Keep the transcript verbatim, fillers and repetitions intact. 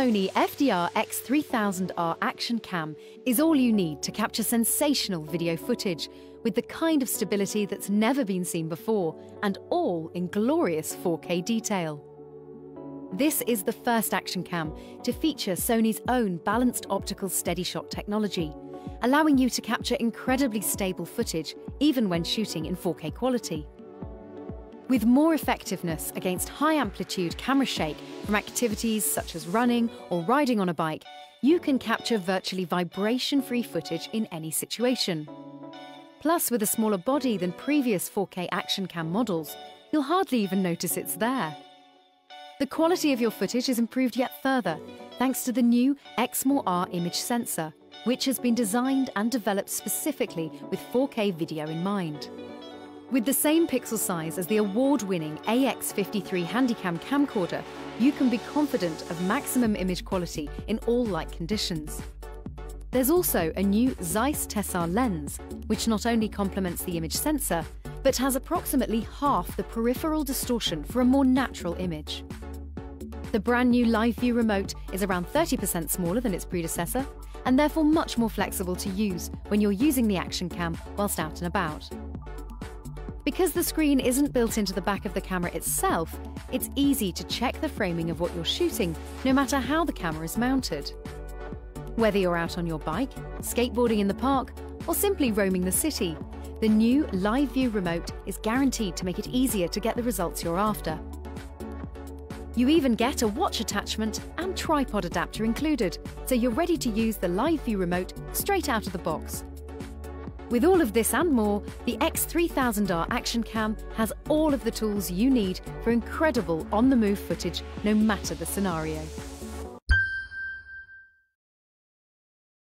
Sony F D R X three thousand R Action Cam is all you need to capture sensational video footage with the kind of stability that's never been seen before, and all in glorious four K detail. This is the first action cam to feature Sony's own balanced optical steady-shot technology, allowing you to capture incredibly stable footage even when shooting in four K quality. With more effectiveness against high-amplitude camera shake from activities such as running or riding on a bike, you can capture virtually vibration-free footage in any situation. Plus, with a smaller body than previous four K action cam models, you'll hardly even notice it's there. The quality of your footage is improved yet further thanks to the new Exmor R image sensor, which has been designed and developed specifically with four K video in mind. With the same pixel size as the award-winning A X fifty-three Handycam camcorder, you can be confident of maximum image quality in all light conditions. There's also a new Zeiss Tessar lens, which not only complements the image sensor, but has approximately half the peripheral distortion for a more natural image. The brand new Live View remote is around thirty percent smaller than its predecessor, and therefore much more flexible to use when you're using the action cam whilst out and about. Because the screen isn't built into the back of the camera itself, it's easy to check the framing of what you're shooting, no matter how the camera is mounted. Whether you're out on your bike, skateboarding in the park, or simply roaming the city, the new Live View remote is guaranteed to make it easier to get the results you're after. You even get a watch attachment and tripod adapter included, so you're ready to use the Live View remote straight out of the box. With all of this and more, the X three thousand R Action Cam has all of the tools you need for incredible on-the-move footage, no matter the scenario.